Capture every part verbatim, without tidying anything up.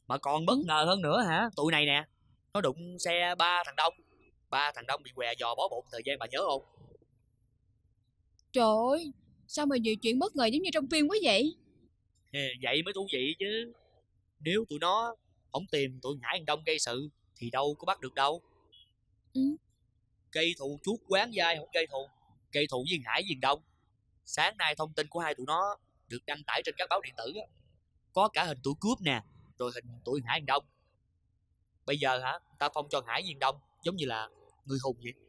Mà còn bất Ừ. ngờ hơn nữa hả? Tụi này nè, nó đụng xe ba thằng Đông. Ba thằng Đông bị què giò bó bụng thời gian, bà nhớ không? Trời ơi, sao mà nhiều chuyện bất ngờ giống như trong phim quá vậy? Vậy mới thú vị chứ. Nếu tụi nó không tìm tụi Hải Thằng Đông gây sự thì đâu có bắt được đâu. Ừ. Gây thù chuốc quán vai không gây thù, gây thù với Hải với Đông. Sáng nay thông tin của hai tụi nó được đăng tải trên các báo điện tử á. Có cả hình tụi cướp nè, rồi hình tụi Hải Thằng Đông. Bây giờ hả, ta phong cho Hải Diên Đông giống như là người hùng vậy.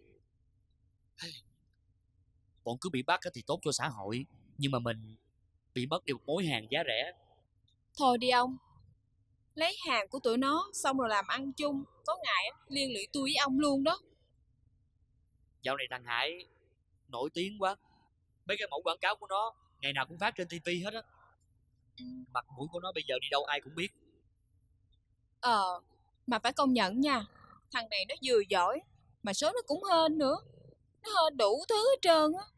Bọn cướp bị bắt thì tốt cho xã hội, nhưng mà mình bị mất đi một mối hàng giá rẻ. Thôi đi ông, lấy hàng của tụi nó xong rồi làm ăn chung, có ngày á, liên lụy tôi với ông luôn đó. Dạo này thằng Hải nổi tiếng quá, mấy cái mẫu quảng cáo của nó ngày nào cũng phát trên tivi hết á. Ừ. Mặt mũi của nó bây giờ đi đâu ai cũng biết. Ờ, mà phải công nhận nha, thằng này nó vừa giỏi, mà số nó cũng hên nữa. Nó hên đủ thứ hết trơn á.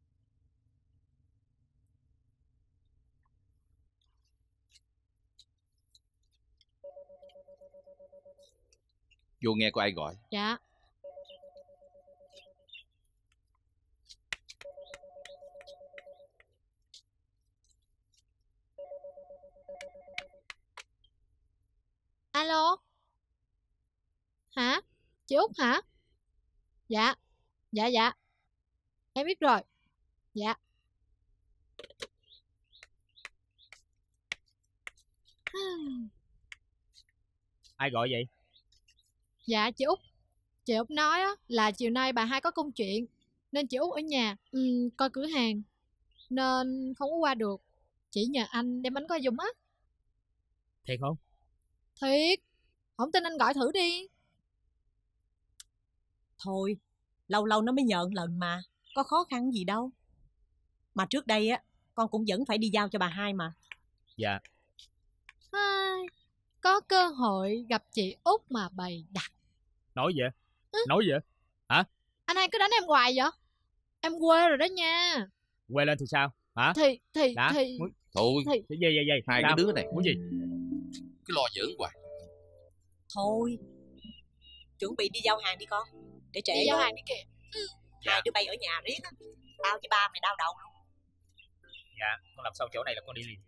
Vô nghe có ai gọi. Dạ. Alo. Hả? Chị Út hả? Dạ. Dạ dạ. Em biết rồi. Dạ. Ai gọi vậy? Dạ chị Út. Chị Út nói á, là chiều nay bà hai có công chuyện, nên chị Út ở nhà um, coi cửa hàng, nên không có qua được. Chỉ nhờ anh đem bánh qua giùm á. Thiệt không? Thiệt. Không tin anh gọi thử đi. Thôi, lâu lâu nó mới nhận lần mà, có khó khăn gì đâu. Mà trước đây á, con cũng vẫn phải đi giao cho bà hai mà. Dạ. Ai, có cơ hội gặp chị Út mà bày đặt. Nói vậy? Ừ? Nói vậy? Hả? Anh hai cứ đánh em hoài vậy? Em quê rồi đó nha. Quay lên thì sao? Hả? Thì, thì, Đã? thì Thôi, thì Thì gì vậy vậy? hai Sao? cái đứa này Muốn gì? cứ lo giỡn hoài. Thôi, chuẩn bị đi giao hàng đi con, để trễ đi giao đó. hàng đi kìa. Hai đứa bay ở nhà riết á, tao với ba mày đau đầu luôn. Dạ, con làm xong chỗ này là con đi liền.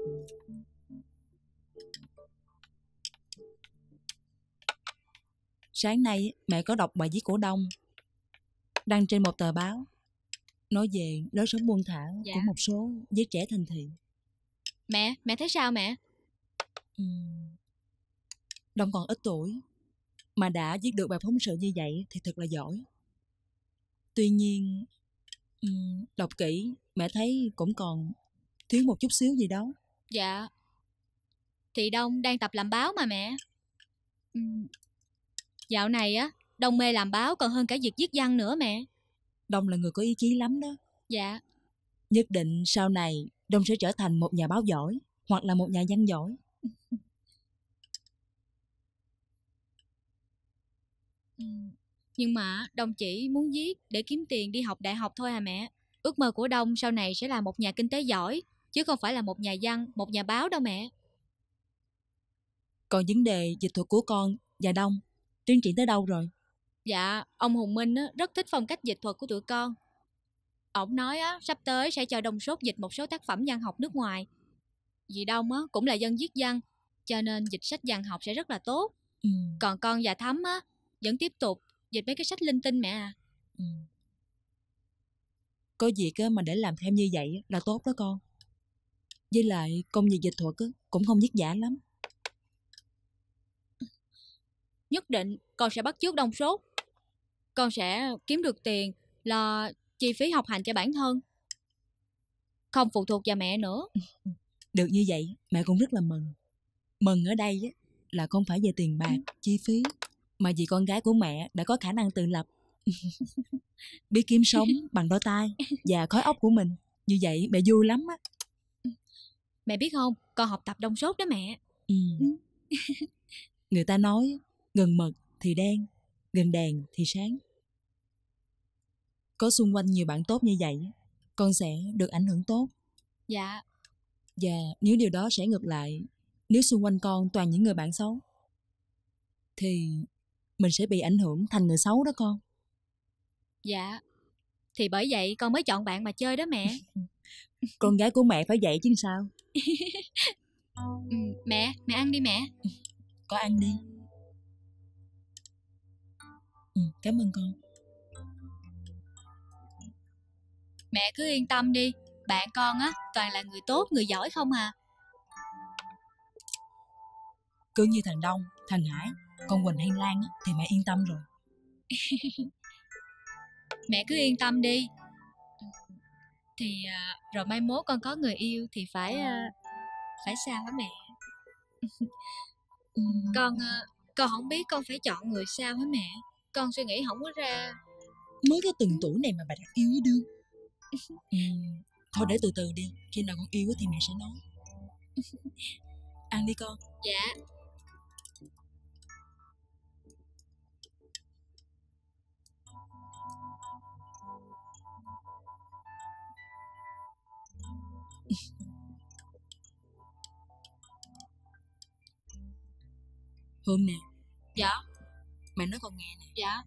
Sáng nay mẹ có đọc bài viết của Đông đăng trên một tờ báo, nói về lối sống buông thả Dạ. của một số giới trẻ thành thị. Mẹ, mẹ thấy sao mẹ? Uhm, Đông còn ít tuổi mà đã viết được bài phóng sự như vậy thì thật là giỏi. Tuy nhiên uhm, đọc kỹ mẹ thấy cũng còn thiếu một chút xíu gì đó. Dạ, thì Đông đang tập làm báo mà mẹ. Ừ. Dạo này á, Đông mê làm báo còn hơn cả việc viết văn nữa mẹ. Đông là người có ý chí lắm đó. Dạ. Nhất định sau này Đông sẽ trở thành một nhà báo giỏi hoặc là một nhà văn giỏi. Ừ. Nhưng mà Đông chỉ muốn viết để kiếm tiền đi học đại học thôi à mẹ. Ước mơ của Đông sau này sẽ là một nhà kinh tế giỏi, chứ không phải là một nhà văn, một nhà báo đâu mẹ. Còn vấn đề dịch thuật của con và Đông tiến triển tới đâu rồi? Dạ, ông Hùng Minh á, rất thích phong cách dịch thuật của tụi con. Ổng nói á, sắp tới sẽ cho Đông Sốt dịch một số tác phẩm văn học nước ngoài. Vì Đông á, cũng là dân viết văn, cho nên dịch sách văn học sẽ rất là tốt. Ừ. Còn con và Thắm á, vẫn tiếp tục dịch mấy cái sách linh tinh mẹ à. Ừ. Có việc á, mà để làm thêm như vậy là tốt đó con. Với lại công việc dịch thuật á, cũng không vất vả lắm. Nhất định con sẽ bắt chước Đông Sốt. Con sẽ kiếm được tiền lo chi phí học hành cho bản thân, không phụ thuộc vào mẹ nữa. Được như vậy mẹ cũng rất là mừng. Mừng ở đây á, là không phải về tiền bạc, chi phí, mà vì con gái của mẹ đã có khả năng tự lập, biết kiếm sống bằng đôi tay và khối óc của mình. Như vậy mẹ vui lắm á. Mẹ biết không, con học tập Đông Sốt đó mẹ. Ừ. Người ta nói gần mực thì đen, gần đèn thì sáng. Có xung quanh nhiều bạn tốt như vậy, con sẽ được ảnh hưởng tốt. Dạ. Và nếu điều đó sẽ ngược lại Nếu xung quanh con toàn những người bạn xấu thì mình sẽ bị ảnh hưởng thành người xấu đó con. Dạ, thì bởi vậy con mới chọn bạn mà chơi đó mẹ. Con gái của mẹ phải vậy chứ sao. Ừ, mẹ, mẹ ăn đi mẹ. Con ăn đi. Ừ, cảm ơn con. Mẹ cứ yên tâm đi, bạn con á toàn là người tốt, người giỏi không à. Cứ như thằng Đông, thằng Hải, con Quỳnh hay Lan á, thì mẹ yên tâm rồi. Mẹ cứ yên tâm đi. Thì à, rồi mai mốt con có người yêu thì phải à, phải sao hả mẹ? Con à, con không biết con phải chọn người sao hả mẹ? Con suy nghĩ không có ra. Mới có từng tuổi này mà bà đặt yêu với đương. Ừ, thôi để từ từ đi, khi nào con yêu thì mẹ sẽ nói. Ăn đi con. Dạ. Hương nè. Dạ. Mẹ nói con nghe nè. Dạ.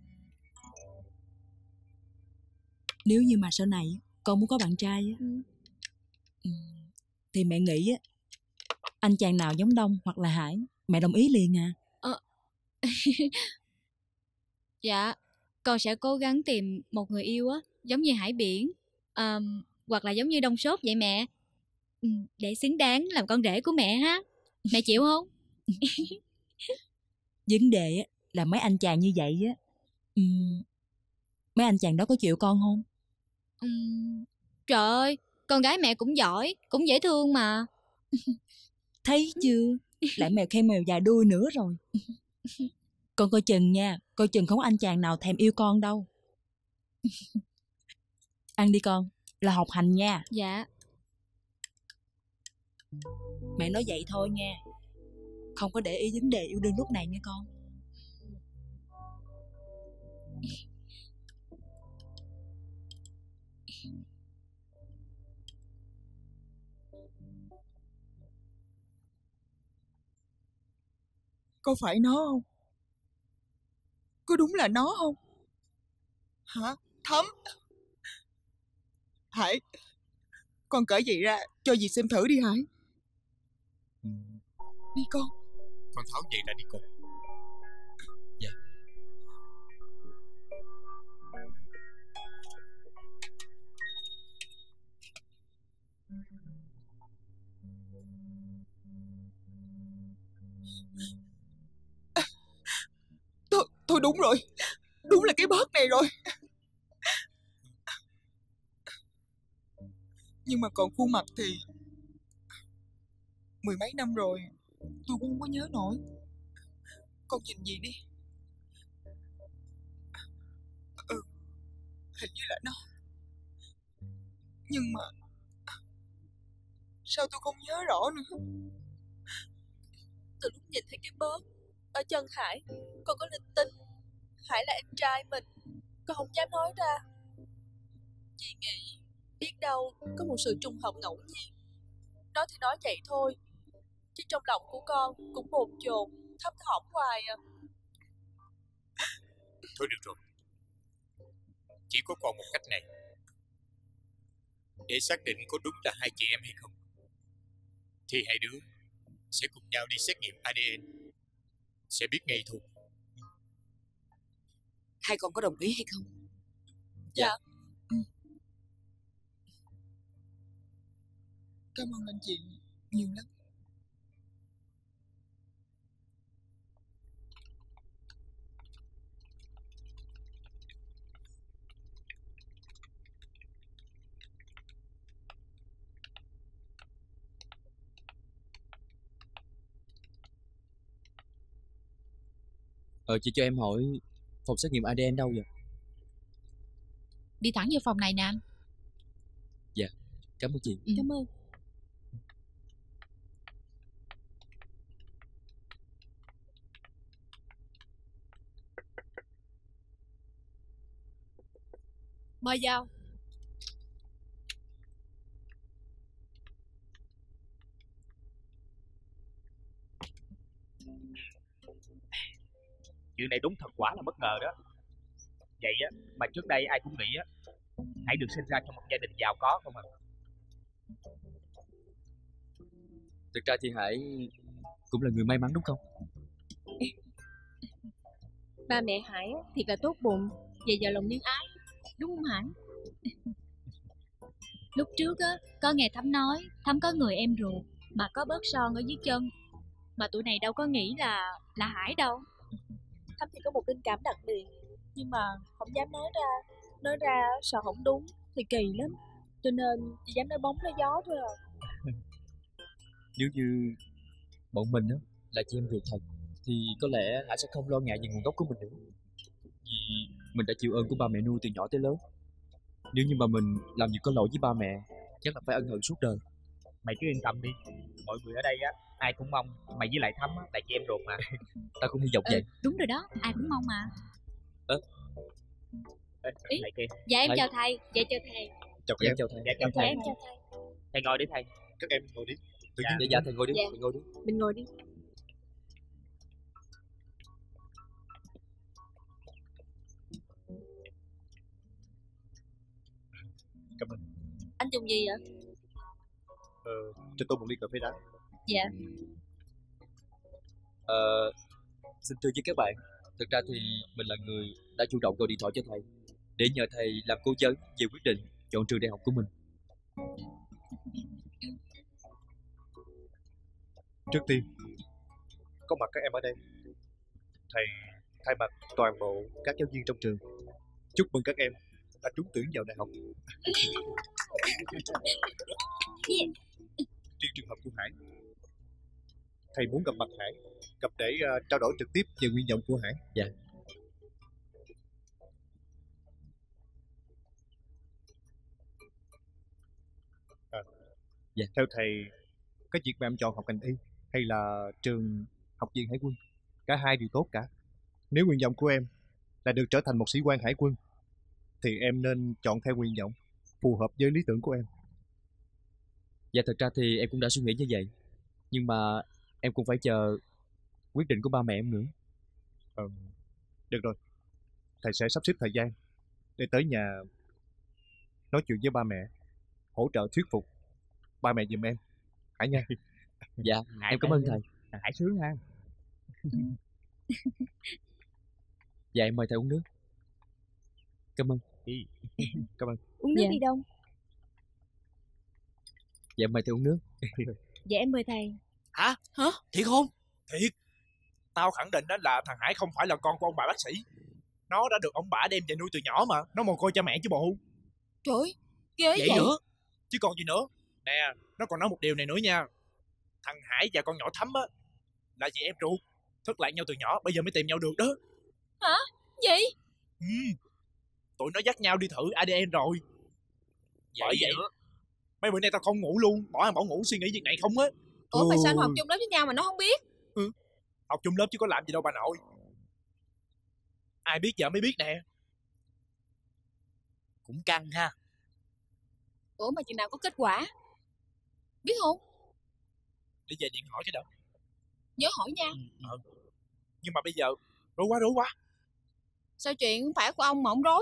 Nếu như mà sau này con muốn có bạn trai á, Ừ. ừ, thì mẹ nghĩ á, anh chàng nào giống Đông hoặc là Hải, mẹ đồng ý liền à. Ờ. Dạ, con sẽ cố gắng tìm một người yêu á, giống như Hải Biển, à, hoặc là giống như Đông Sốt vậy mẹ. Ừ, để xứng đáng làm con rể của mẹ ha. Mẹ chịu không? Vấn đề á, là mấy anh chàng như vậy á, ừ, mấy anh chàng đó có chịu con không? Ừ, trời ơi, con gái mẹ cũng giỏi, cũng dễ thương mà. Thấy chưa, lại mèo khen mèo dài đuôi nữa rồi. Con coi chừng nha, coi chừng không có anh chàng nào thèm yêu con đâu. Ăn đi con, là học hành nha. Dạ. Mẹ nói vậy thôi nha, không có để ý vấn đề yêu đương lúc này nha con. Có phải nó không? Có đúng là nó không? Hả? Thấm. Hải, con cởi vậy ra cho dì xem thử đi Hải. Ừ. Đi con. Con tháo vậy ra đi con. Dạ. Thôi, thôi đúng rồi. Đúng là cái bớt này rồi. Nhưng mà còn khuôn mặt thì mười mấy năm rồi tôi cũng không có nhớ nổi. Con nhìn gì đi. Ừ, hình như là nó. Nhưng mà sao tôi không nhớ rõ nữa. Từ lúc nhìn thấy cái bớt ở chân Hải, con có linh tinh Hải là em trai mình. Con không dám nói ra. Chị nghĩ biết đâu có một sự trùng hợp ngẫu nhiên. Nói thì nói vậy thôi, chứ trong lòng của con cũng bồn chồn thấp thỏm hoài à. Thôi được rồi, chỉ có còn một cách này để xác định có đúng là hai chị em hay không, thì hai đứa sẽ cùng nhau đi xét nghiệm a đê en, sẽ biết ngay thôi. Hai con có đồng ý hay không? Dạ. Ừ. Cảm ơn anh chị nhiều lắm. Ờ chị cho em hỏi phòng xét nghiệm a đê en đâu vậy? Đi thẳng vô phòng này nè anh. Dạ, cảm ơn chị. Ừ. Cảm ơn. Mời vào. Chuyện này đúng thật quả là bất ngờ đó. Vậy á, mà trước đây ai cũng nghĩ á, Hải được sinh ra trong một gia đình giàu có không à. Thực ra thì Hải cũng là người may mắn đúng không? Ba mẹ Hải thiệt là tốt bụng, về giờ lòng nhân ái, đúng không Hải? Lúc trước á, có nghe Thắm nói Thắm có người em ruột mà có bớt son ở dưới chân, mà tụi này đâu có nghĩ là là Hải đâu. Thắm thì có một linh cảm đặc biệt, nhưng mà không dám nói ra. Nói ra sợ không đúng thì kỳ lắm, cho nên chỉ dám nói bóng nói gió thôi à. Nếu như bọn mình á là chị em ruột thật thì có lẽ Hải sẽ không lo ngại về nguồn gốc của mình nữa, vì mình đã chịu ơn của ba mẹ nuôi từ nhỏ tới lớn. Nếu như mà mình làm gì có lỗi với ba mẹ, chắc là phải ân hận suốt đời. Mày cứ yên tâm đi, mọi người ở đây á ai cũng mong mày với lại Thắm á là chị em ruột mà. Ta cũng hy vọng vậy. Ừ, đúng rồi đó, ai cũng mong mà. Ơ Ê, Ý, thầy kia. dạ em Thầy. chào thầy, dạ chào thầy. Chào các Dạ em. chào thầy. Dạ chào Dạ thầy. em chào thầy. Thầy ngồi đi thầy. Các em ngồi đi. Tự Dạ. nhiên Dạ dạ thầy ngồi đi, Dạ. thầy ngồi đi. Mình ngồi đi. cảm ơn. Anh dùng gì vậy? Ờ, cho tôi một ly cà phê đá. Dạ. Ờ, xin thưa với các bạn, thực ra thì mình là người đã chủ động gọi điện thoại cho thầy để nhờ thầy làm cố vấn về quyết định chọn trường đại học của mình. Trước tiên, có mặt các em ở đây, thầy thay mặt toàn bộ các giáo viên trong trường chúc mừng các em đã trúng tuyển vào đại học. Riêng trường hợp của Hải, thầy muốn gặp mặt Hải, gặp để uh, trao đổi trực tiếp về nguyện vọng của Hải. Dạ. À, dạ. Theo thầy, cái việc mà em chọn học ngành y hay là trường học viện Hải quân, cả hai đều tốt cả. Nếu nguyện vọng của em là được trở thành một sĩ quan hải quân thì em nên chọn theo nguyện vọng phù hợp với lý tưởng của em. Dạ thật ra thì em cũng đã suy nghĩ như vậy, nhưng mà em cũng phải chờ quyết định của ba mẹ em nữa. Ờ, được rồi, thầy sẽ sắp xếp thời gian để tới nhà nói chuyện với ba mẹ, hỗ trợ thuyết phục ba mẹ giùm em, Hải nha. Dạ, Hải em cảm ơn thầy. Hải sướng ha. Dạ em mời thầy uống nước. Cảm ơn. Đi. Cảm ơn. Uống nước Dạ. đi Đông. Dạ em mời thầy uống nước. Dạ em mời thầy. Hả? Hả? Thiệt không? Thiệt. Tao khẳng định đó là thằng Hải không phải là con của ông bà bác sĩ. Nó đã được ông bà đem về nuôi từ nhỏ mà. Nó mồ côi cha mẹ chứ bộ. Trời ơi, ghê Vậy, vậy. nữa? Chứ còn gì nữa. Nè, nó còn nói một điều này nữa nha. Thằng Hải và con nhỏ Thắm á là chị em ruột, thất lạc nhau từ nhỏ, bây giờ mới tìm nhau được đó. Hả? Gì? Ừ. Tụi nó dắt nhau đi thử a đê en rồi. Vậy Bởi vậy nữa? mấy bữa nay tao không ngủ luôn. Bỏ ăn bỏ ngủ suy nghĩ việc này không á. Ủa mà sao anh học chung lớp với nhau mà nó không biết? Ừ. Học chung lớp chứ có làm gì đâu bà nội. Ai biết giờ mới biết nè. Cũng căng ha. Ủa mà chừng nào có kết quả? Biết không? Để về điện hỏi chứ đâu. Nhớ hỏi nha. Ừ. Nhưng mà bây giờ rối quá rối quá. Sao chuyện không phải của ông mà ông rối?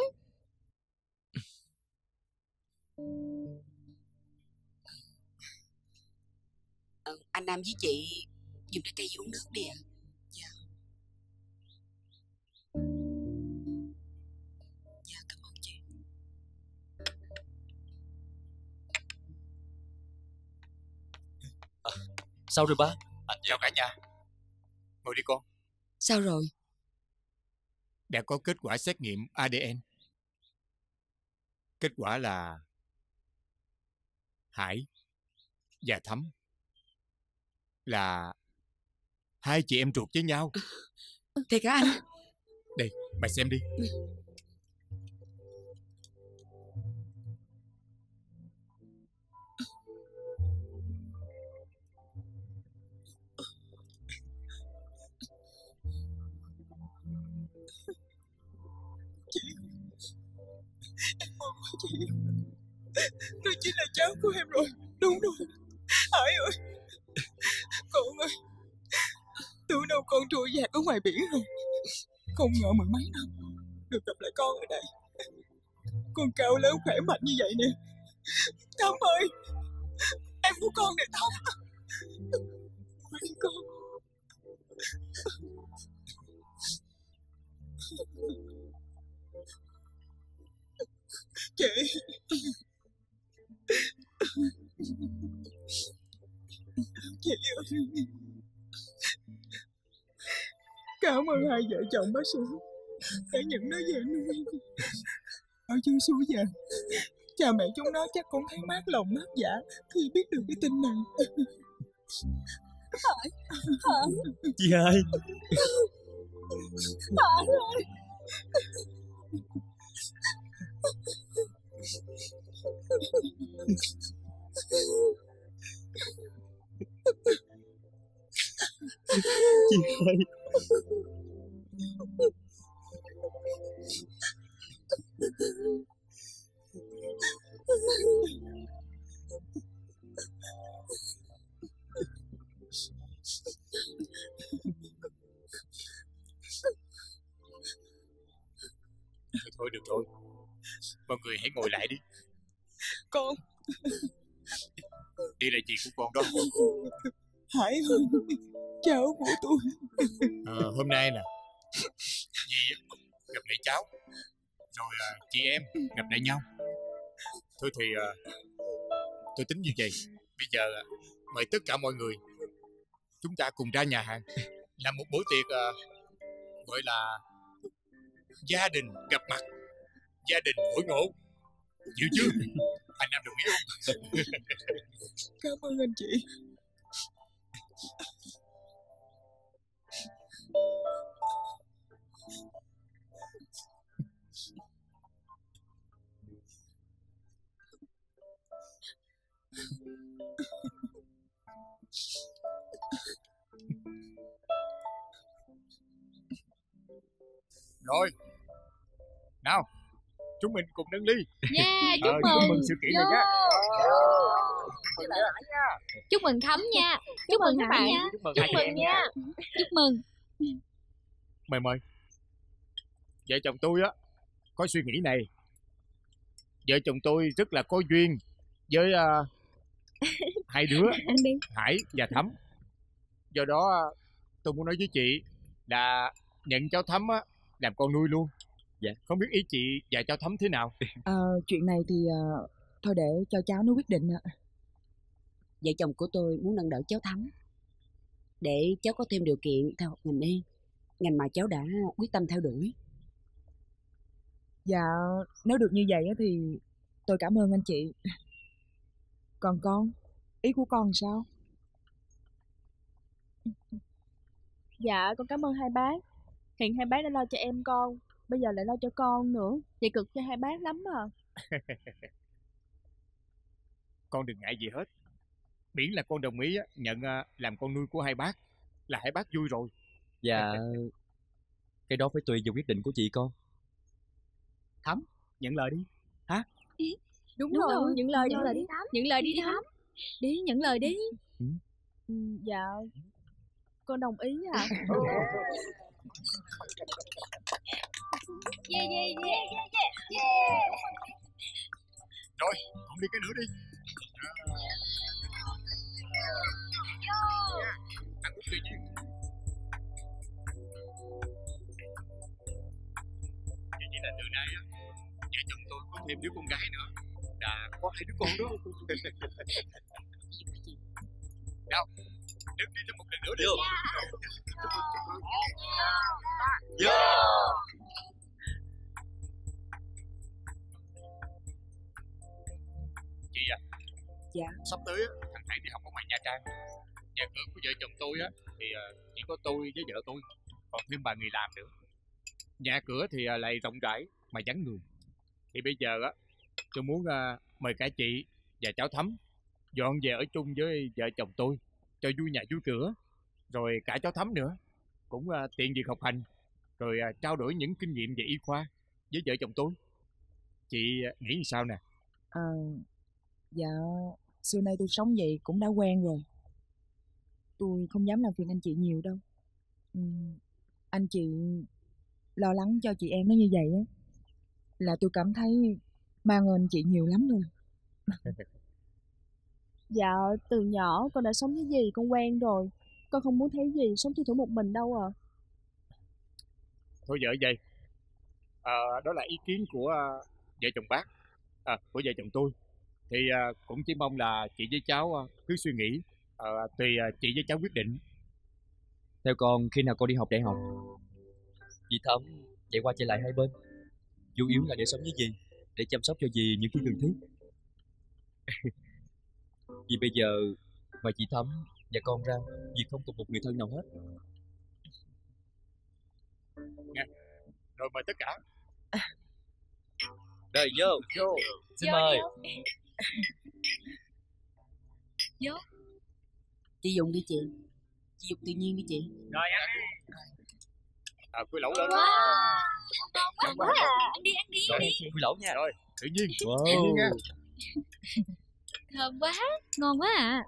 Ờ, anh Nam với chị dùng trái cây uống nước đi ạ. Dạ. Dạ cảm ơn chị. À, sao rồi ba? Anh chào cả nhà. Ngồi đi con. Sao rồi? Đã có kết quả xét nghiệm a đê en. Kết quả là Hải và Thắm là hai chị em ruột với nhau. Thiệt hả anh? Đây, bà xem đi. Chị, tôi chính là cháu của em rồi. Đúng rồi, Hải ơi, con ơi, tưởng đâu con trôi dạt ở ngoài biển rồi. Không ngờ mười mấy năm được gặp lại con ở đây. Con cao lớn khỏe mạnh như vậy nè. Thắm ơi, em của con nè Thắm. Mấy con. Chị. Chị ơi. Cảm ơn hai vợ chồng bác sĩ đã nhận nó về nuôi. Ở dưới suối giờ, cha mẹ chúng nó chắc cũng thấy mát lòng mát dạ khi biết được cái tin này. Hải, Hải. Chị hai. Hải ơi. Chị hai. Thôi được rồi, mọi người hãy ngồi lại đi. Con. Đây là chị của con đó. Hải ơi, cháu của tôi. À, hôm nay nè, dì gặp lại cháu, rồi à, chị em gặp lại nhau. Thôi thì à, tôi tính như vậy. Bây giờ à, mời tất cả mọi người chúng ta cùng ra nhà hàng làm một bữa tiệc à, gọi là gia đình gặp mặt, gia đình hội ngộ. Chịu chưa? Anh Nam đồng ý không? Cảm ơn anh chị. Rồi, nào, chúng mình cùng nâng ly. Yeah, chúc ờ, mừng. Chúc mừng sự kiện này nha. Chúc mừng Thắm nha. Chúc mừng các bạn nha. Chúc mừng Chúc hai chị mừng em nha. Chúc mừng. Mời mời. Vợ chồng tôi á có suy nghĩ này. Vợ chồng tôi rất là có duyên với uh, hai đứa Hải và Thắm. Do đó tôi muốn nói với chị là nhận cháu Thắm á làm con nuôi luôn. Dạ. Không biết ý chị và cháu Thắm thế nào? Ờ, chuyện này thì uh, thôi để cho cháu nó quyết định ạ. Vợ chồng của tôi muốn nâng đỡ cháu Thắm để cháu có thêm điều kiện theo học ngành y, ngành mà cháu đã quyết tâm theo đuổi. Dạ, nếu được như vậy thì tôi cảm ơn anh chị. Còn con, ý của con sao? Dạ, con cảm ơn hai bác. Hiện hai bác đã lo cho em con, bây giờ lại lo cho con nữa. Vậy cực cho hai bác lắm à. Con đừng ngại gì hết. Miễn là con đồng ý nhận làm con nuôi của hai bác là hai bác vui rồi. Dạ, cái đó phải tùy vào quyết định của chị con. Thắm, nhận lời đi. Hả? Đúng, Đúng rồi, rồi, nhận lời nhận lời đi Thắm. Nhận lời đi Thắm. Đi, nhận lời đi. Ừ, dạ, con đồng ý à. Yeah, yeah, yeah, yeah, yeah, yeah. Rồi, con đi cái nữa đi. Ăn uống tùy duyên. Chỉ là từ nay á, vợ chồng tôi có thêm đứa con gái nữa, đã có hai đứa con đó. Nào, đứng đi thêm một lần nữa đi. Vô. Chị à. Dạ. Sắp tới á, thằng Hải đi học ở ngoài Nha Trang. Nhà cửa của vợ chồng tôi á thì chỉ có tôi với vợ tôi, còn thêm bà người làm nữa. Nhà cửa thì lại rộng rãi mà vắng người. Thì bây giờ á, tôi muốn uh, mời cả chị và cháu Thắm dọn về ở chung với vợ chồng tôi cho vui nhà vui cửa. Rồi cả cháu Thắm nữa cũng uh, tiện việc học hành, rồi uh, trao đổi những kinh nghiệm về y khoa với vợ chồng tôi. Chị uh, nghĩ sao nè? À, dạ, xưa nay tôi sống vậy cũng đã quen rồi. Tôi không dám làm phiền anh chị nhiều đâu. Ừ, anh chị lo lắng cho chị em nó như vậy á, là tôi cảm thấy mang ơn chị nhiều lắm rồi. Dạ, từ nhỏ con đã sống với dì con quen rồi. Con không muốn thấy dì sống thui thủi một mình đâu à. Thôi vợ vậy. À, đó là ý kiến của uh, vợ chồng bác, à, của vợ chồng tôi. Thì uh, cũng chỉ mong là chị với cháu uh, cứ suy nghĩ, uh, tùy uh, chị với cháu quyết định. Theo con, khi nào con đi học đại học, dì Thắm chạy qua chạy lại hai bên, chủ yếu là để sống với dì, để chăm sóc cho dì những khi cần thiết. Vì bây giờ ngoài chị Thắm và con ra, dì không còn một người thân nào hết. Nghe. Rồi mời tất cả. Rồi vô. Vô. Xin mời. Vô. Chị dùng đi chị. Chị dùng tự nhiên đi chị. Rồi ăn đi. À, khui lẩu lên. Ngon quá à. Ăn đi, ăn đi, ăn đi. Khui lẩu nha. Rồi, tự nhiên. Wow. Tự nhiên nha. Thơm quá, ngon quá à.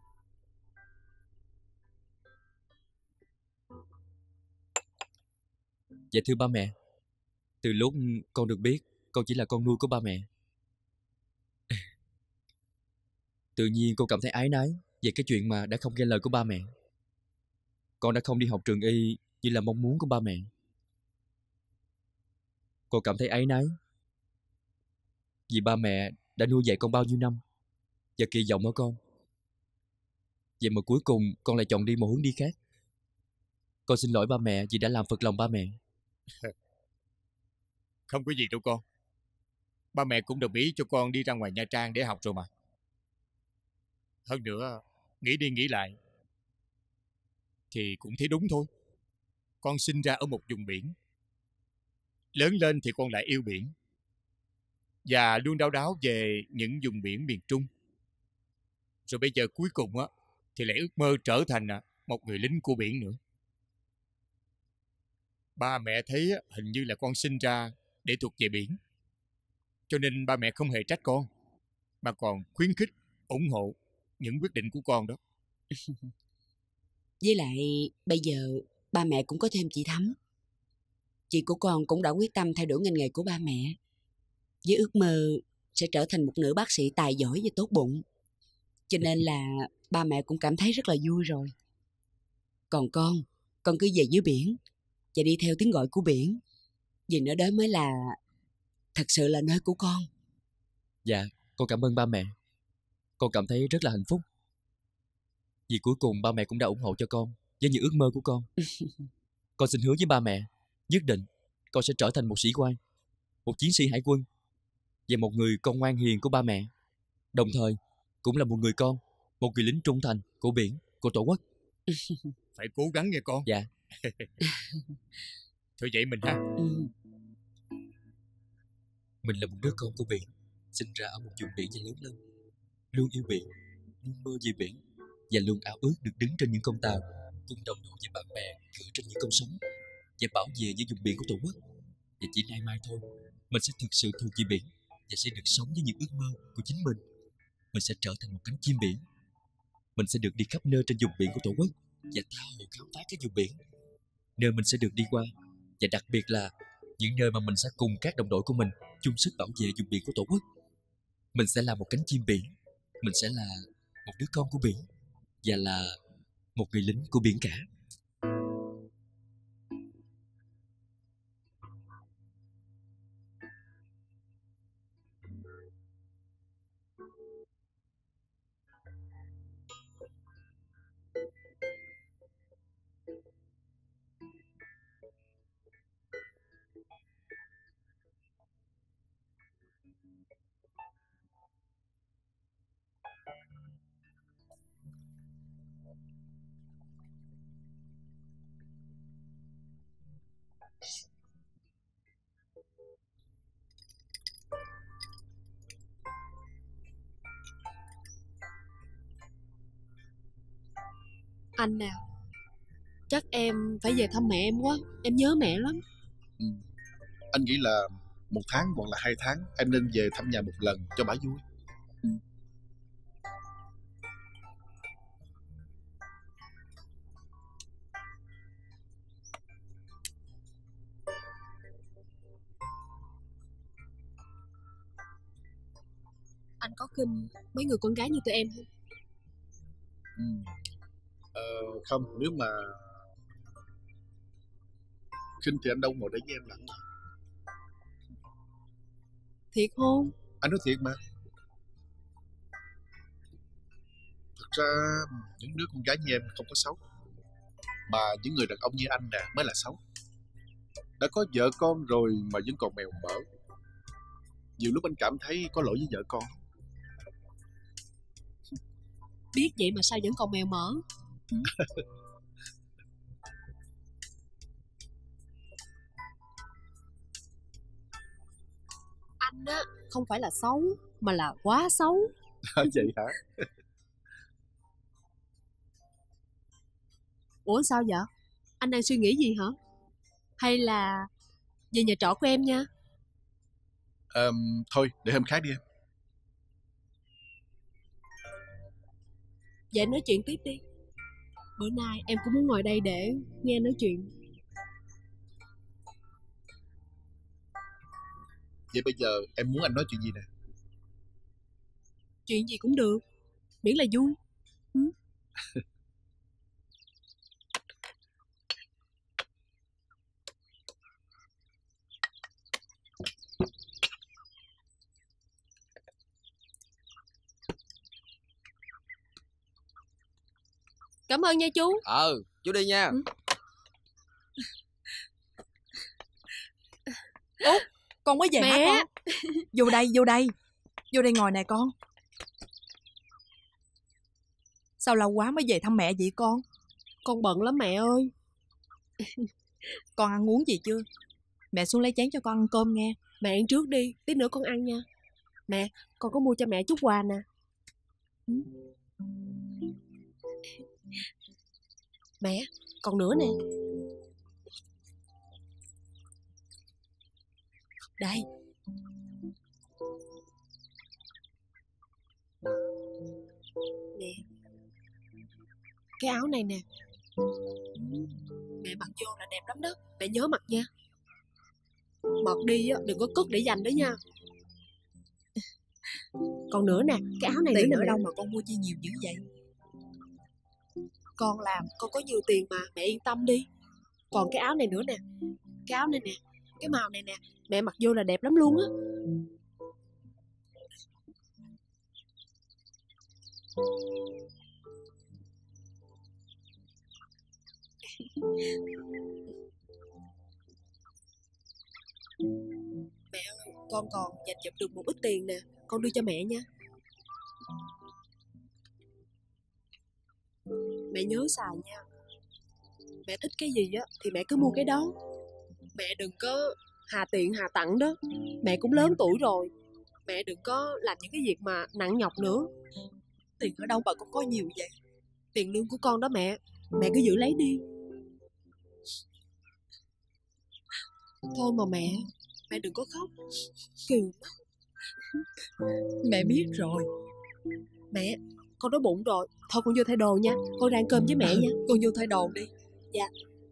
Dạ thưa ba mẹ, từ lúc con được biết con chỉ là con nuôi của ba mẹ, tự nhiên con cảm thấy áy náy về cái chuyện mà đã không nghe lời của ba mẹ. Con đã không đi học trường y như là mong muốn của ba mẹ. Con cảm thấy áy náy vì ba mẹ đã nuôi dạy con bao nhiêu năm và kỳ vọng ở con. Vậy mà cuối cùng con lại chọn đi một hướng đi khác. Con xin lỗi ba mẹ vì đã làm phật lòng ba mẹ. Không có gì đâu con. Ba mẹ cũng đồng ý cho con đi ra ngoài Nha Trang để học rồi mà. Hơn nữa, nghĩ đi nghĩ lại thì cũng thấy đúng thôi. Con sinh ra ở một vùng biển, lớn lên thì con lại yêu biển, và luôn đau đáu về những vùng biển miền Trung. Rồi bây giờ cuối cùng á thì lại ước mơ trở thành một người lính của biển nữa. Ba mẹ thấy hình như là con sinh ra để thuộc về biển, cho nên ba mẹ không hề trách con, mà còn khuyến khích, ủng hộ những quyết định của con đó. Với lại bây giờ ba mẹ cũng có thêm chị Thắm. Chị của con cũng đã quyết tâm thay đổi ngành nghề của ba mẹ, với ước mơ sẽ trở thành một nữ bác sĩ tài giỏi và tốt bụng. Cho nên là ba mẹ cũng cảm thấy rất là vui rồi. Còn con, con cứ về dưới biển và đi theo tiếng gọi của biển, vì nơi đó mới là thật sự là nơi của con. Dạ, con cảm ơn ba mẹ. Con cảm thấy rất là hạnh phúc, vì cuối cùng ba mẹ cũng đã ủng hộ cho con với những ước mơ của con. Con xin hứa với ba mẹ, nhất định con sẽ trở thành một sĩ quan, một chiến sĩ hải quân, và một người con ngoan hiền của ba mẹ, đồng thời cũng là một người con, một người lính trung thành của biển, của tổ quốc. Phải cố gắng nha con. Dạ. Thôi vậy mình ha. Ừ. Mình là một đứa con của biển, sinh ra ở một vùng biển và lớn lên, luôn yêu biển, luôn mơ về biển, và luôn ao ước được đứng trên những con tàu cùng đồng đội với bạn bè gửi trên những con sóng và bảo vệ những vùng biển của tổ quốc. Và chỉ nay mai thôi, mình sẽ thực sự thuộc về biển và sẽ được sống với những ước mơ của chính mình. Mình sẽ trở thành một cánh chim biển. Mình sẽ được đi khắp nơi trên vùng biển của tổ quốc và tha hồ khám phá các vùng biển, nơi mình sẽ được đi qua, và đặc biệt là những nơi mà mình sẽ cùng các đồng đội của mình chung sức bảo vệ vùng biển của tổ quốc. Mình sẽ là một cánh chim biển, mình sẽ là một đứa con của biển, và là một người lính của biển cả. Anh nào, chắc em phải về thăm mẹ em quá. Em nhớ mẹ lắm. Ừ. Anh nghĩ là một tháng hoặc là hai tháng em nên về thăm nhà một lần cho bà vui. Ừ. Anh có khinh mấy người con gái như tụi em không? Ừ. Ờ, không, nếu mà khinh thì anh đâu ngồi đấy với em làm gì. Thiệt không? Anh nói thiệt mà. Thật ra những đứa con gái như em không có xấu, mà những người đàn ông như anh nè mới là xấu. Đã có vợ con rồi mà vẫn còn mèo mỡ. Nhiều lúc anh cảm thấy có lỗi với vợ con. Biết vậy mà sao vẫn còn mèo mỡ. Ừ. Anh á không phải là xấu, mà là quá xấu. Vậy hả? Ủa sao vậy? Anh đang suy nghĩ gì hả? Hay là về nhà trọ của em nha? um, Thôi để hôm khác đi em. Vậy nói chuyện tiếp đi. Bữa nay em cũng muốn ngồi đây để nghe nói chuyện. Vậy bây giờ em muốn anh nói chuyện gì nè? Chuyện gì cũng được, miễn là vui. Ừ. Cảm ơn nha chú. Ờ, chú đi nha. Ừ. Út, con mới về Mẹ. hả con? Vô đây, vô đây. Vô đây ngồi nè con. Sao lâu quá mới về thăm mẹ vậy con? Con bận lắm mẹ ơi. Con ăn uống gì chưa? Mẹ xuống lấy chén cho con ăn cơm nghe. Mẹ ăn trước đi, tí nữa con ăn nha. Mẹ, con có mua cho mẹ chút quà nè. Ừ. Mẹ, còn nữa nè. Đây. Nè. Cái áo này nè. Mẹ mặc vô là đẹp lắm đó. Mẹ nhớ mặc nha. Mặc đi á, đừng có cất để dành đó nha. Còn nữa nè, cái áo này tiền nữa ở nè. đâu mà con mua chi nhiều dữ vậy? Con làm, con có nhiều tiền mà, mẹ yên tâm đi. Còn cái áo này nữa nè. Cái áo này nè, cái màu này nè, mẹ mặc vô là đẹp lắm luôn á. Mẹ ơi, con còn dành dụm được một ít tiền nè, con đưa cho mẹ nha. Mẹ nhớ xài nha. Mẹ thích cái gì á thì mẹ cứ mua cái đó. Mẹ đừng có hà tiện hà tặng đó. Mẹ cũng lớn tuổi rồi. Mẹ đừng có làm những cái việc mà nặng nhọc nữa. Tiền ở đâu mà con có nhiều vậy? Tiền lương của con đó mẹ. Mẹ cứ giữ lấy đi. Thôi mà mẹ, mẹ đừng có khóc. Kỳ lắm. Mẹ biết rồi. Mẹ, con đói bụng rồi. Thôi con vô thay đồ nha. Con ra ăn cơm với mẹ nha. Con vô thay đồ đi. Dạ.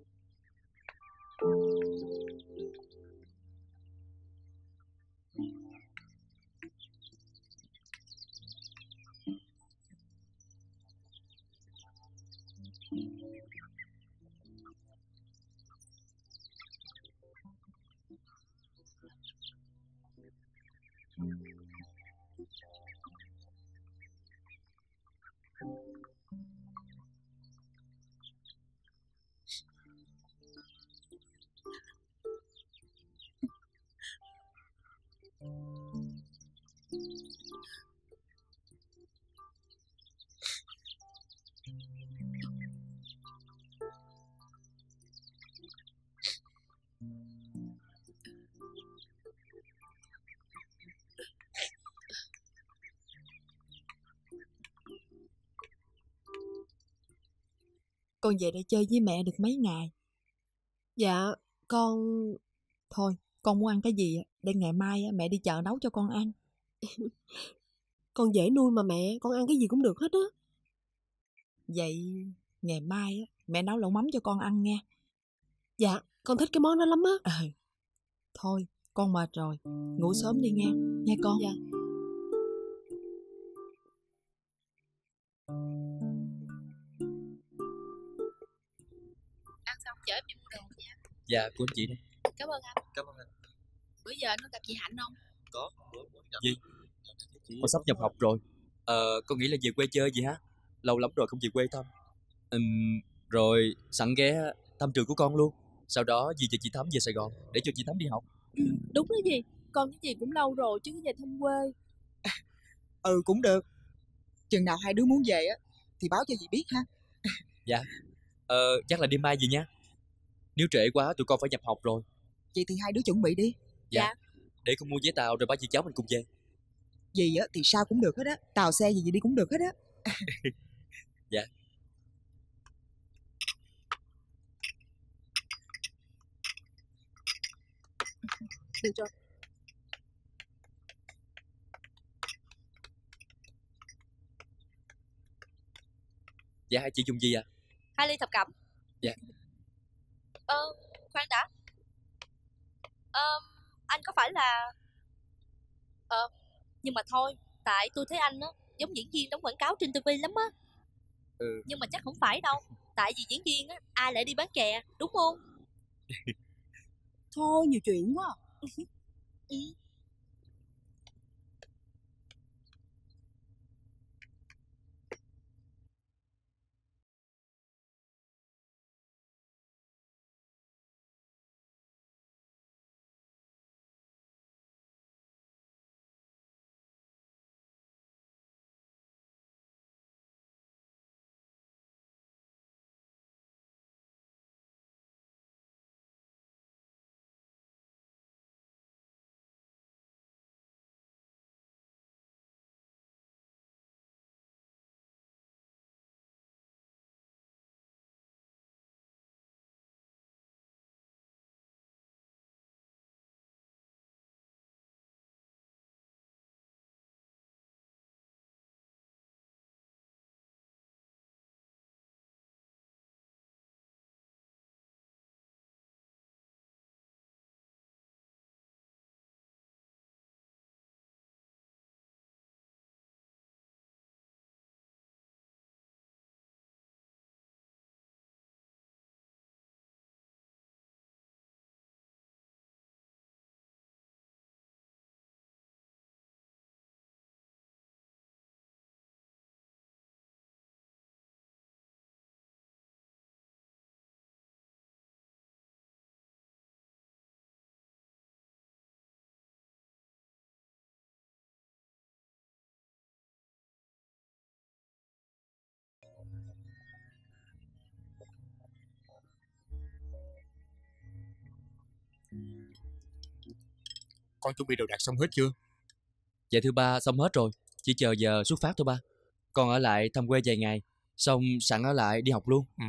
Con về đây chơi với mẹ được mấy ngày? Dạ, con... Thôi, con muốn ăn cái gì để ngày mai mẹ đi chợ nấu cho con ăn. Con dễ nuôi mà mẹ, con ăn cái gì cũng được hết á. Vậy ngày mai mẹ nấu lẩu mắm cho con ăn nghe. Dạ, con thích cái món đó lắm á. Ừ. Thôi, con mệt rồi, ngủ sớm đi nghe, nghe con. Dạ. Dạ, của anh chị đây. Cảm ơn anh. Cảm ơn anh. Bữa giờ anh có gặp chị Hạnh không? Có. Gì? Con sắp nhập học rồi. Ờ, con nghĩ là về quê chơi gì hả? Lâu lắm rồi không về quê thăm. Ừm, rồi sẵn ghé thăm trường của con luôn. Sau đó dì và chị Thắm về Sài Gòn để cho chị Thắm đi học. Ừ, đúng đó gì. Con với dì cũng lâu rồi chứ về thăm quê. Ừ cũng được. Chừng nào hai đứa muốn về á thì báo cho dì biết ha. Dạ. Ờ, chắc là đi mai gì nha. Nếu trễ quá tụi con phải nhập học rồi. Vậy thì hai đứa chuẩn bị đi. Dạ. Để con mua vé tàu rồi ba chị cháu mình cùng về. Dì á thì sao cũng được hết á. Tàu xe gì gì đi cũng được hết á. Dạ. Được rồi. Dạ, hai chị dùng gì à? Hai ly thập cẩm. Dạ. Ờ, khoan đã. Ờ, anh có phải là... Ờ, nhưng mà thôi, tại tôi thấy anh á giống diễn viên đóng quảng cáo trên ti vi lắm á. Ừ. Nhưng mà chắc không phải đâu. Tại vì diễn viên á, ai lại đi bán chè, đúng không? Thôi nhiều chuyện quá. Ừ. Con chuẩn bị đồ đạc xong hết chưa? Dạ thưa ba, xong hết rồi. Chỉ chờ giờ xuất phát thôi ba. Con ở lại thăm quê vài ngày, xong sẵn ở lại đi học luôn. Ừ.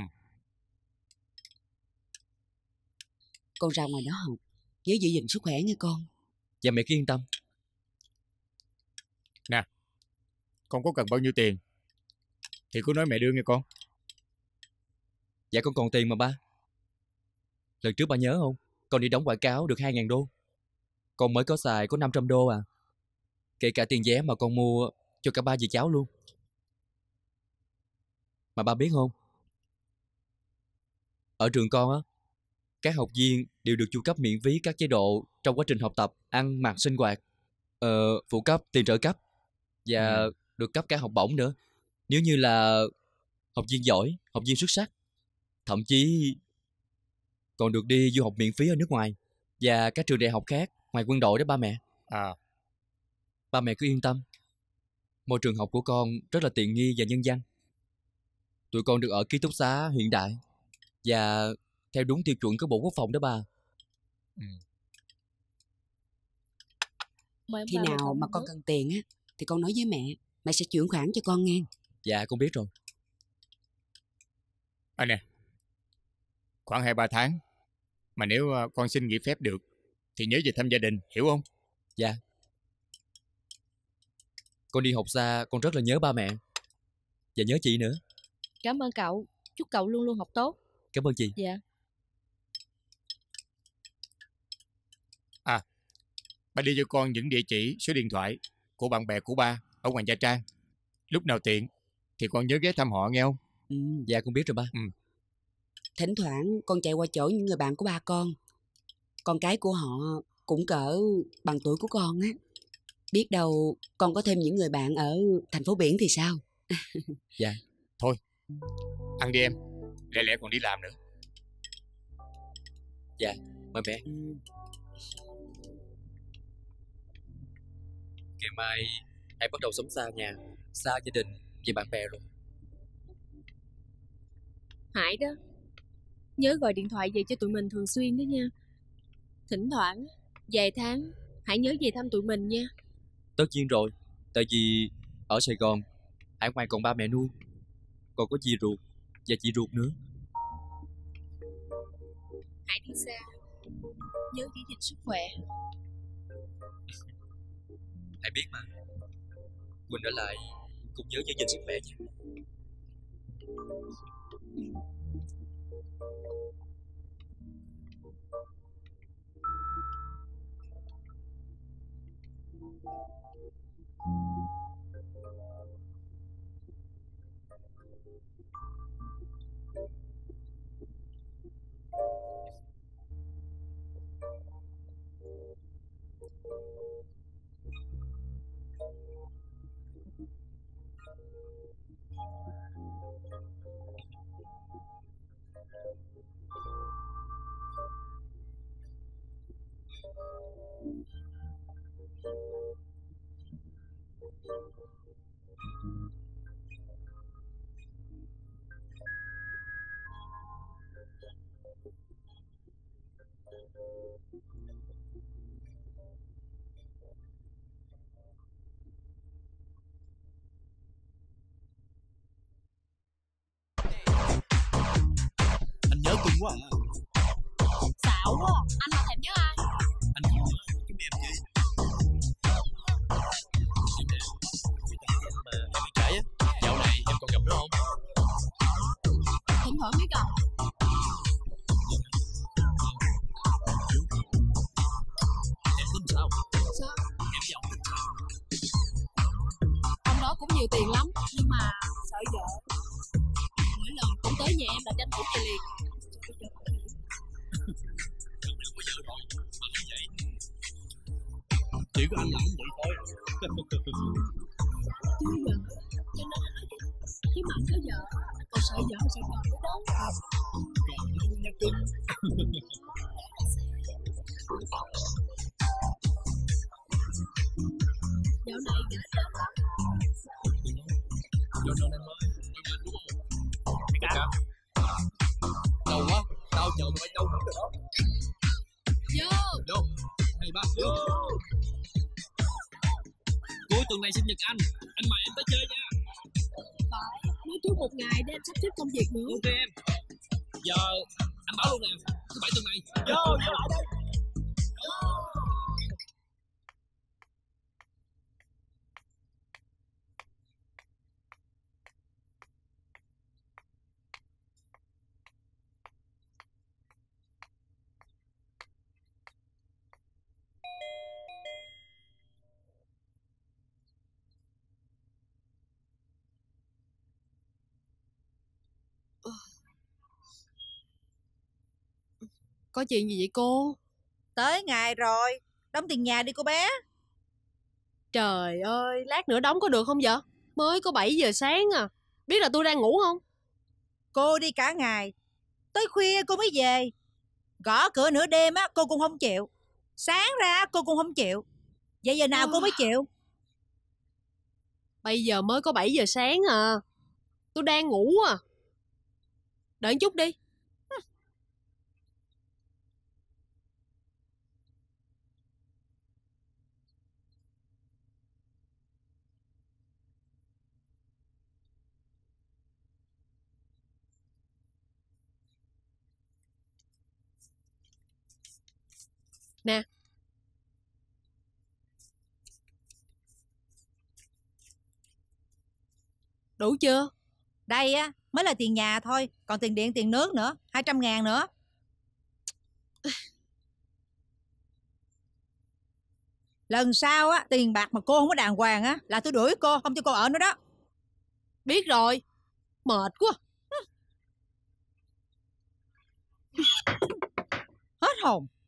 Con ra ngoài đó học, nhớ giữ gìn sức khỏe nha con. Dạ mẹ cứ yên tâm. Nè, con có cần bao nhiêu tiền thì cứ nói mẹ đưa nghe con. Dạ con còn tiền mà ba. Lần trước ba nhớ không? Con đi đóng quảng cáo được hai ngàn đô. Con mới có xài có năm trăm đô à. Kể cả tiền vé mà con mua cho cả ba dì cháu luôn. Mà ba biết không? Ở trường con á, các học viên đều được chu cấp miễn phí các chế độ trong quá trình học tập, ăn, mặc, sinh hoạt, ờ, phụ cấp, tiền trợ cấp và ừ. được cấp cả học bổng nữa. Nếu như là học viên giỏi, học viên xuất sắc, thậm chí còn được đi du học miễn phí ở nước ngoài và các trường đại học khác ngoài quân đội đó ba mẹ. À. Ba mẹ cứ yên tâm. Môi trường học của con rất là tiện nghi và nhân văn. Tụi con được ở ký túc xá hiện đại và theo đúng tiêu chuẩn của Bộ Quốc phòng đó ba. Ừ. Khi nào mà con cần tiền á thì con nói với mẹ, mẹ sẽ chuyển khoản cho con nghe. Dạ con biết rồi. À nè, khoảng hai ba tháng mà nếu con xin nghỉ phép được thì nhớ về thăm gia đình, hiểu không? Dạ. Con đi học xa, con rất là nhớ ba mẹ và nhớ chị nữa. Cảm ơn cậu. Chúc cậu luôn luôn học tốt. Cảm ơn chị. Dạ. À, ba đi cho con những địa chỉ, số điện thoại của bạn bè của ba ở ngoài Nha Trang. Lúc nào tiện thì con nhớ ghé thăm họ nghe không? Ừ, dạ con biết rồi ba. Ừ. Thỉnh thoảng con chạy qua chỗ những người bạn của ba con. Con cái của họ cũng cỡ bằng tuổi của con á. Biết đâu con có thêm những người bạn ở thành phố biển thì sao? Dạ. Thôi, ăn đi em. Lẹ lẹ còn đi làm nữa. Dạ, mời mẹ. Ngày mai hãy bắt đầu sống xa nhà, xa gia đình và bạn bè rồi. Hải đó, nhớ gọi điện thoại về cho tụi mình thường xuyên đó nha. Thỉnh thoảng, vài tháng, Hải nhớ về thăm tụi mình nha. Tất nhiên rồi, tại vì ở Sài Gòn, Hải ngoài còn ba mẹ nuôi, còn có dì ruột và chị ruột nữa. Hải đi xa, nhớ giữ gìn sức khỏe. Hải biết mà. Quỳnh ở lại cũng nhớ giữ gìn sức khỏe nha. Anh nhớ cưng quá à. Xạo quá, anh mà thèm nhớ ai? Anh không nhớ cái em chị. Mà em bị trễ á. Dạo này em còn gặp nữa không? Thỉnh thoảng mới gặp. Em tính sao? Sao? Em giàu tính sao? Ông đó cũng nhiều tiền lắm, nhưng mà sợ vợ. Mỗi lần cũng tới nhà em là tranh thủ về liền. Em có vợ rồi, mà như vậy chỉ có anh làm vậy thôi. Chứ vợ, cho nên anh nói chứ. Chứ mà anh có vợ, anh còn sợ vợ sẽ còn nữa đó. Còn đâu nha cưng. Dạo này gã chết lắm. Cho nên em ơi, em anh đúng không? Mày cả. Lâu quá, tao chờ mày đâu nữa rồi đó. Vô. Vô. Hai ba. Vô. Cuối tuần này sinh nhật anh, anh mời em tới chơi nha. Phải, nói trước một ngày để em sắp xếp công việc nữa. Ok em. Giờ anh bảo luôn nè, thứ bảy tuần này. Vô, vô lại đây. Có chuyện gì vậy cô? Tới ngày rồi, đóng tiền nhà đi cô bé. Trời ơi, lát nữa đóng có được không vậy? Mới có bảy giờ sáng à. Biết là tôi đang ngủ không? Cô đi cả ngày, tới khuya cô mới về. Gõ cửa nửa đêm á cô cũng không chịu. Sáng ra cô cũng không chịu. Vậy giờ nào cô mới chịu? Bây giờ mới có bảy giờ sáng à. Tôi đang ngủ à. Đợi chút đi. Nè. Đủ chưa? Đây á, mới là tiền nhà thôi. Còn tiền điện, tiền nước nữa, hai trăm ngàn nữa. Lần sau á, tiền bạc mà cô không có đàng hoàng á, là tôi đuổi cô, không cho cô ở nữa đó. Biết rồi. Mệt quá. hồn.